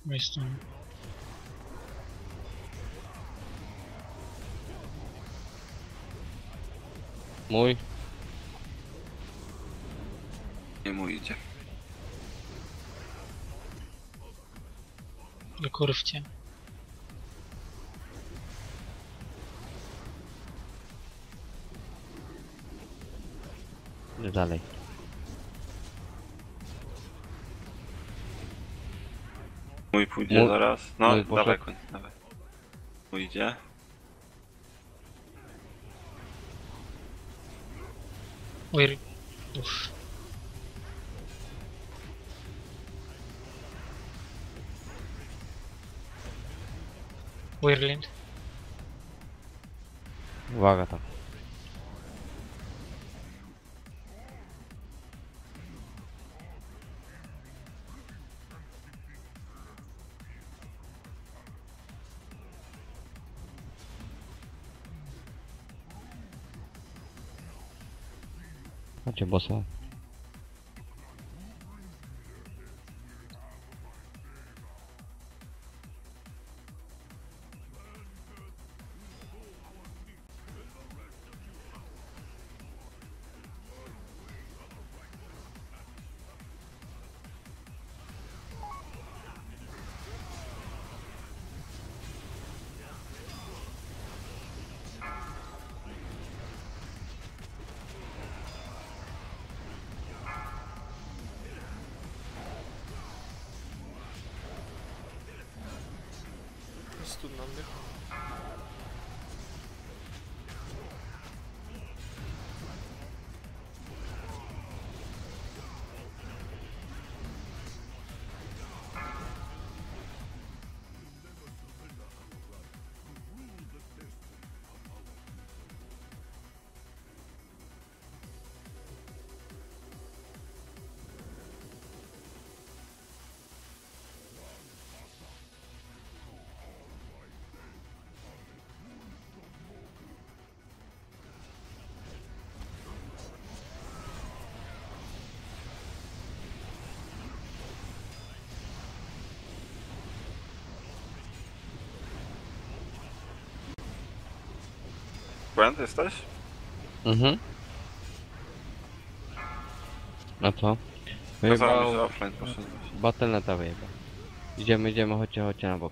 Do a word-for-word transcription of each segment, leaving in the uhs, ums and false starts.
Jest Mój. Nie mój idzie. kurwcie. Idę dalej. Mój pójdzie Mój- zaraz. No, mój poszedł. dawaj koń, dawaj. Mój idzie. Oj, uff. Whirlwind. Uwaga tam. Macie bossa. Stun na mnie. Brand, jesteś? Mhm. A co? Kazałem, że Wyjebał... offline poszedłeś. Battle.neta wyjebał. Idziemy, idziemy, chodźcie, chodźcie na bok.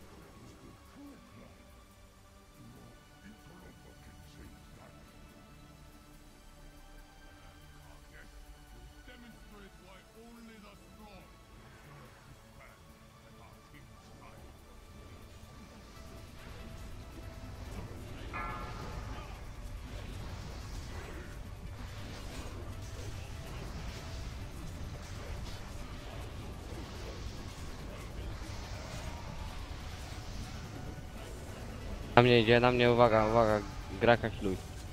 Na mnie idzie, na mnie, uwaga, uwaga, graka chluj.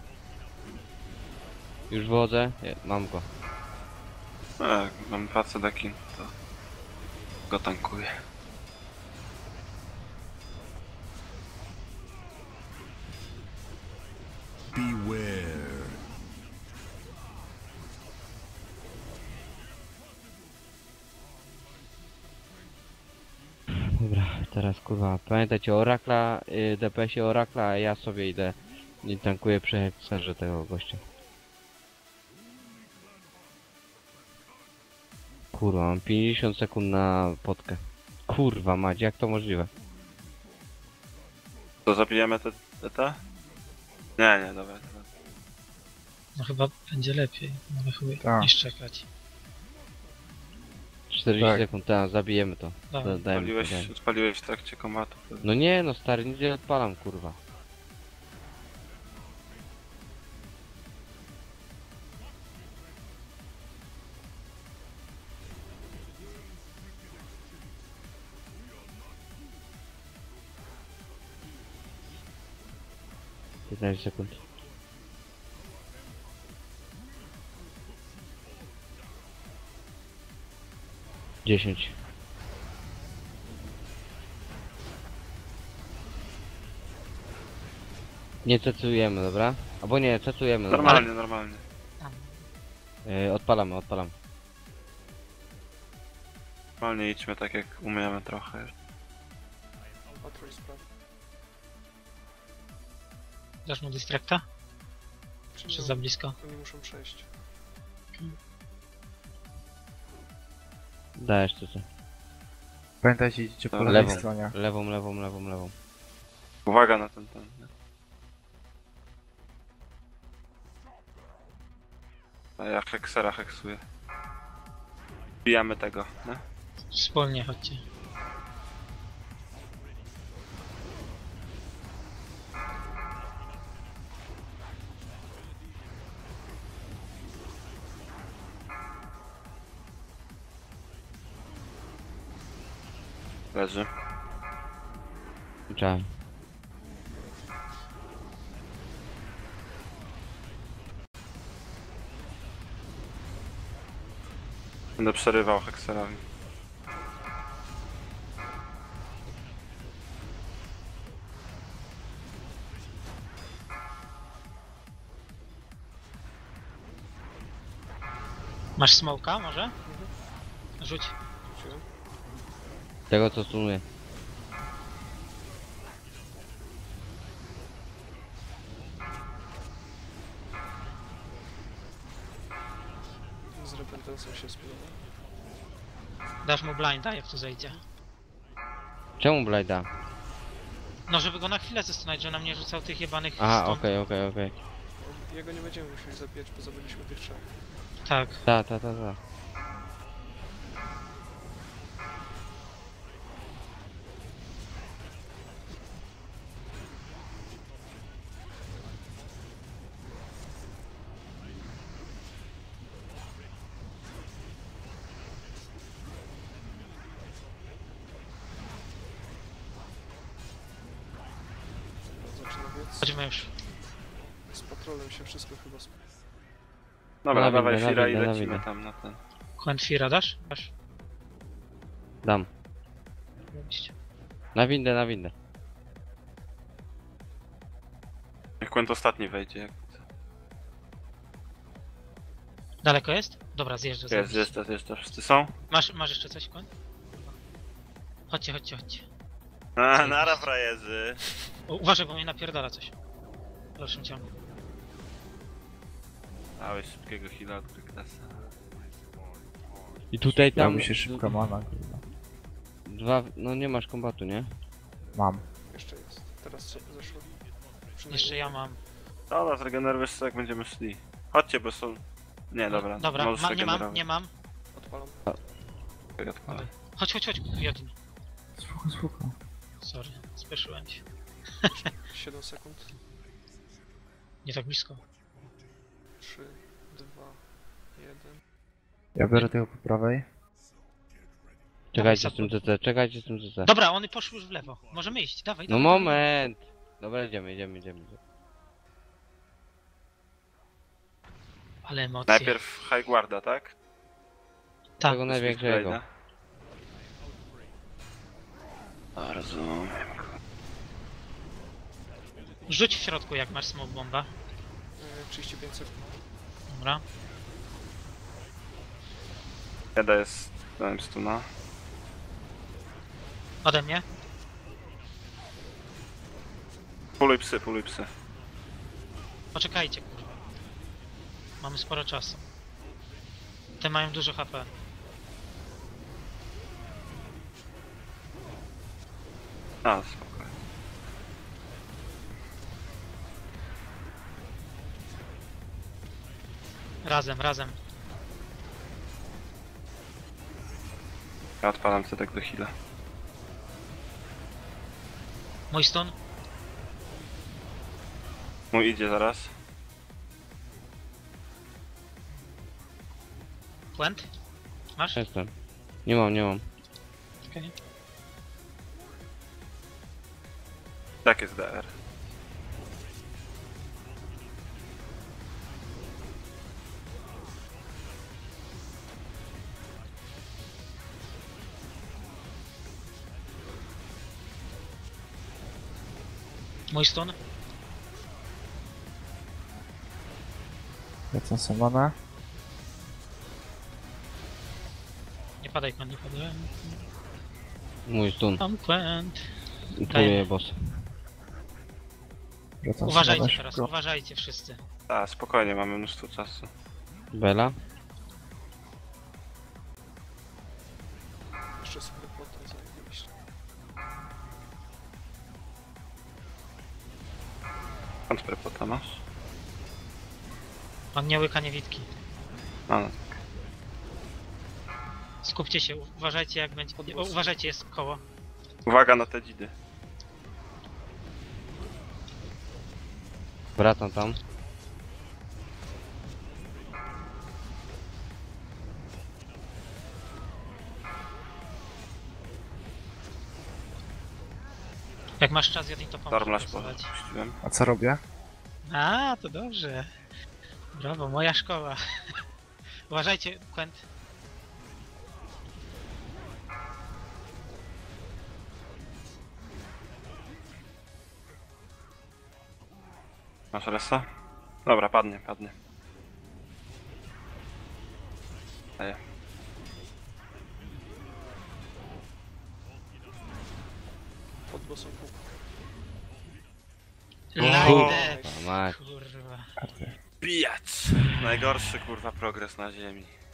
Już wychodzę, Je, mam go. No, jak mam pracę dekin, to go tankuję. Beware. Dobra, teraz kurwa, pamiętajcie o Orakla, y, D P S-ie Orakla, a ja sobie idę i tankuję przy hekserze tego gościa. Kurwa, mam pięćdziesiąt sekund na potkę. Kurwa mać, jak to możliwe? To zabijemy te, te, te? Nie, nie, dobra, dobra. No chyba będzie lepiej. No chuj, Tak. niż czekać. czterdzieści Tak. sekund, teraz zabijemy to. Dobra. Da, dajmy, to, Odpaliłeś, dajmy. odpaliłeś w trakcie kombatu. No nie no stary, nic nie odpalam kurwa. piętnaście sekund. dziesięć. Nie cecujemy, dobra? Albo nie, cecujemy, dobra? Normalnie, normalnie. Tam. Yy, odpalamy, odpalamy. Normalnie idźmy tak jak umiemy trochę. Patrol spraw. Dasz mu dystrakta? Czy Czy nie, za blisko? oni muszą przejść. Dajesz to co? Pamiętajcie, idziecie po Dobra, lewej lewą. stronie. Lewą, lewą, lewą, lewą. Uwaga na ten ten. Nie? A ja heksera heksuję. Bijamy tego, nie? Wspólnie chodźcie. Leży. Widziałem. Będę przerywał hekserowi. Masz smoka może? Rzuć. Rzuciłem. Tego co stunuje. Z repentensem się spinąłem. Dasz mu blinda jak tu zejdzie. Czemu Blajda? No żeby go na chwilę zastanowić, że nam nie rzucał tych jebanych Aha, stąd. okej, okej, okej. Jego nie będziemy musieli zabijać, bo zabiliśmy tych trzech. Tak. Ta, ta, ta, ta. Zaczyna biec. Chodźmy już. Z patrolem się wszystko chyba sp... Dobra, Na dawaj windę, na Fira i windę, na lecimy windę. tam na ten. Quentfira dasz? Dasz. Dam. Oczywiście. Na windę, na windę. Niech Quent ostatni wejdzie. Jak... Daleko jest? Dobra, zjeżdżę. Jest, zajebiście. jest, jest, jest, wszyscy są? Masz, masz jeszcze coś, Quent? Chodźcie, chodźcie, chodźcie. A, nara frajerzy. U, uważaj, bo mnie napierdala coś. W dalszym ciągu. Dałeś szybkiego heala od Kryklasa. I tutaj Ja tam... mi się szybko mana, kurwa. Dwa... No nie masz kombatu, nie? Mam. Jeszcze jest. Teraz co zeszło? Przynajmniej- Jeszcze ja mam. Dobra, zregenerujesz się jak będziemy szli. Chodźcie, bo są... Nie, dobra. Dobra, możesz ma, nie mam, regenerować. nie mam. Odpalam. Okej, odpalę. Chodź, chodź, chodź, Jodin. Spoko, spoko. Sorry, spieszyłem się. siedem sekund. Nie tak blisko. trzy, dwa, jeden. Ja biorę tego po prawej. Czekajcie z tym C C, czekajcie z tym C C. Dobra, one poszły już w lewo. Możemy iść, dawaj, No dawaj. dawaj. moment! Dobra, idziemy, idziemy, idziemy. Ale emocje. Najpierw High Guarda, tak? Tak, Tego największego. Blade'a. A, rozumiem. rzuć w środku jak masz smoke bomba. Yy, trzydzieści pięć sekund. Dobra. Jeden jest... dałem stuna. Ode mnie. Puluj psy, puluj psy. Poczekajcie, kurwa. Mamy sporo czasu. Te mają dużo H P. A, spokojnie. Razem, razem. Ja odpalam cetek do heala. Mój stun. Mój idzie zaraz. Płęt. Masz? Jestem. Nie mam, nie mam. Okej. Tak jest D R. Mój stun. Lecą samana. Nie, padaj, Quen, nie padaj. Mój stun. Tam Quen. Próbuję boss. Wracam Uważajcie sobie na teraz, szybko. uważajcie wszyscy. A, spokojnie, mamy mnóstwo czasu. Bela? Jeszcze sobie potem zajebiście. Skąd prepota masz? On nie łyka niewidki. A, no. Skupcie się, uważajcie jak będzie... O, uważajcie, jest koło. Uwaga na te dzidy. Wracam tam. Jak masz czas, Jodin, to pomóż. Stormlash głosować. puściłem. A co robię? A, to dobrze. Brawo, moja szkoła. Uważajcie, Quen. Masz resa? Dobra, padnie, padnie. Daję. Pod bossem pół. Lajdę. A mać. Kurwa. Bijać! Najgorszy kurwa progres na ziemi.